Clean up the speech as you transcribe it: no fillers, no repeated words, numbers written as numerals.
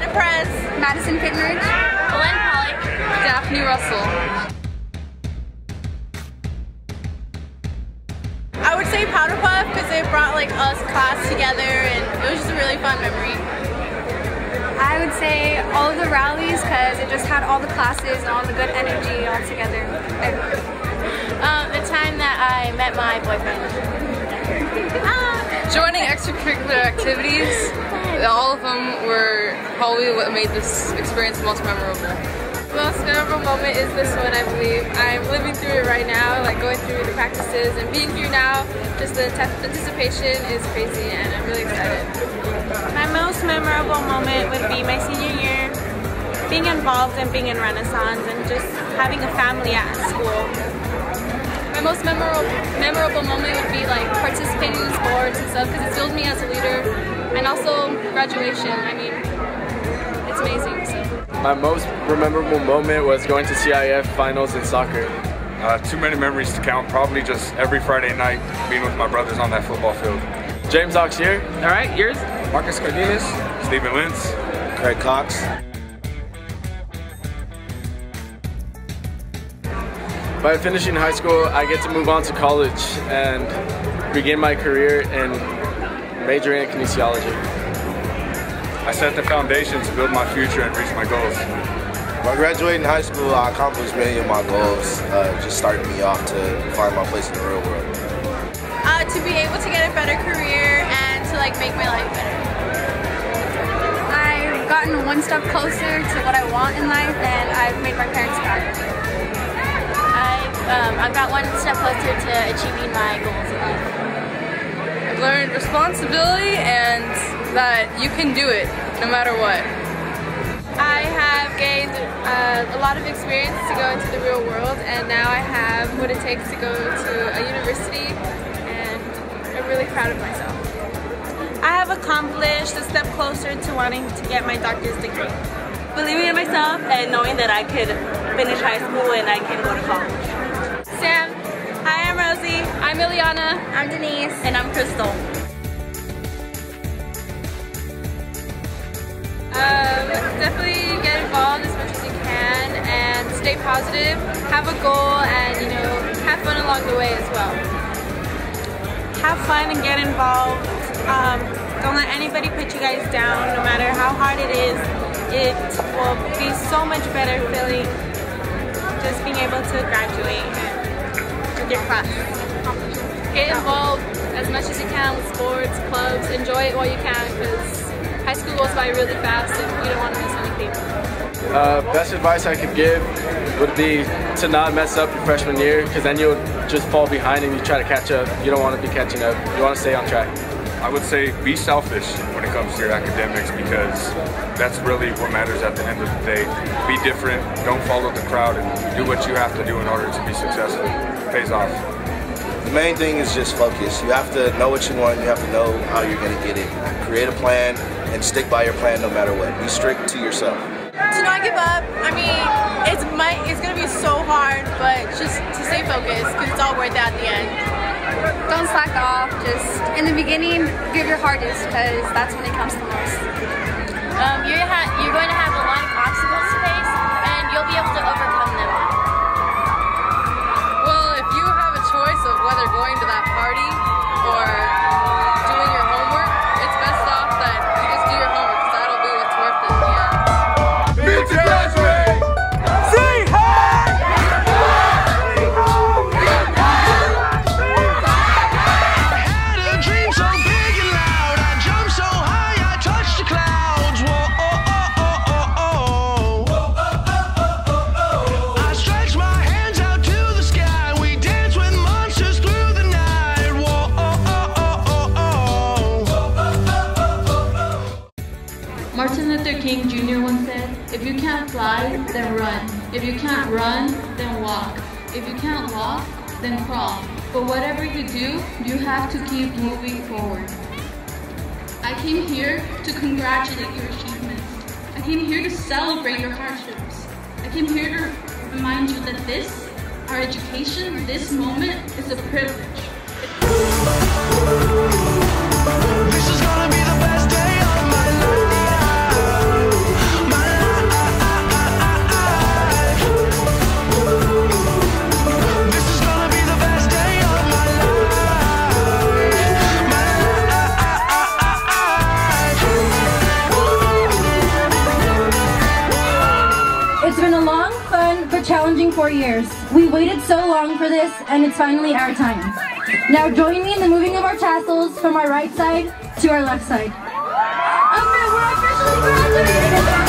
Hannah Perez, Madison Pittenridge, Belen Pollock, Daphne Russell. I would say Powder Puff because it brought like us class together and it was just a really fun memory. I would say all of the rallies because it just had all the classes and all the good energy all together. The time that I met my boyfriend. Joining extracurricular activities, all of them were probably what made this experience most memorable. The most memorable moment is this one, I believe. I'm living through it right now, like going through the practices and being here now. Just the anticipation is crazy and I'm really excited. My most memorable moment would be my senior year, being involved and being in Renaissance and just having a family at school. My most memorable moment would be like participating in sports and stuff because it fuels me as a leader, and also graduation. I mean, it's amazing. So. My most memorable moment was going to CIF finals in soccer. Too many memories to count. Probably just every Friday night being with my brothers on that football field. James Auxier. All right, yours? Marcus Cardenas, Stephen Lentz, Craig Cox. By finishing high school, I get to move on to college and begin my career in majoring in kinesiology. I set the foundation to build my future and reach my goals. By graduating high school, I accomplished many of my goals, just starting me off to find my place in the real world. To be able to get a better career and to like make my life better. I've gotten one step closer to what I want in life and I've made my parents proud. I've got one step closer to achieving my goals in life. I've learned responsibility and that you can do it no matter what. I have gained a lot of experience to go into the real world, and now I have what it takes to go to a university, and I'm really proud of myself. I have accomplished a step closer to wanting to get my doctorate degree. Believing in myself and knowing that I could finish high school and I can go to college. Sam. Hi, I'm Rosie. I'm Ileana. I'm Denise. And I'm Crystal. Definitely get involved as much as you can and stay positive, have a goal, and you know, have fun along the way as well. Have fun and get involved. Don't let anybody put you guys down, no matter how hard it is. It will be so much better feeling just being able to graduate and get class. Get involved as much as you can with sports, clubs, enjoy it while you can because high school goes by really fast and you don't want to miss anything. Best advice I could give would be to not mess up your freshman year because then you'll just fall behind and you try to catch up. You don't want to be catching up. You want to stay on track. I would say be selfish when it comes to your academics because that's really what matters at the end of the day. Be different, don't follow the crowd, and do what you have to do in order to be successful. It pays off. The main thing is just focus. You have to know what you want, you have to know how you're going to get it. Create a plan and stick by your plan no matter what. Be strict to yourself. To not give up, I mean, it's going to be so hard, but just to stay focused because it's all worth it at the end. Don't slack off, just in the beginning, give your hardest because that's when it counts the most. You're going to have a lot of obstacles to face and you'll be able to overcome them. Well, if you have a choice of whether going to that party or doing your homework, it's best off that you just do your homework because that'll be what's worth it in the end. Need to graduate! Martin Luther King Jr. once said, if you can't fly, then run. If you can't run, then walk. If you can't walk, then crawl. But whatever you do, you have to keep moving forward. I came here to congratulate your achievements. I came here to celebrate your hardships. I came here to remind you that this, our education, this moment, is a privilege. This is gonna be the best day of my life. years. We waited so long for this, and it's finally our time. Now join me in the moving of our tassels from our right side to our left side. Okay, we're officially graduating!